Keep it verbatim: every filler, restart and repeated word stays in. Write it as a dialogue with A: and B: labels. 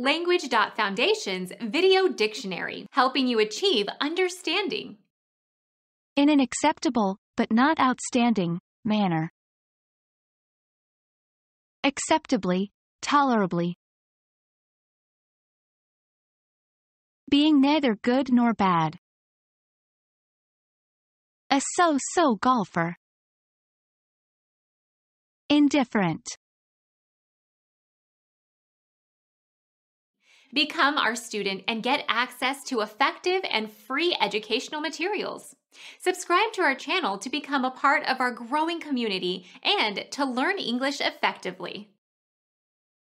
A: Language.Foundation's Video Dictionary, helping you achieve understanding.
B: In an acceptable, but not outstanding, manner. Acceptably, tolerably. Being neither good nor bad. A so-so golfer. Indifferent.
A: Become our student and get access to effective and free educational materials. Subscribe to our channel to become a part of our growing community and to learn English effectively.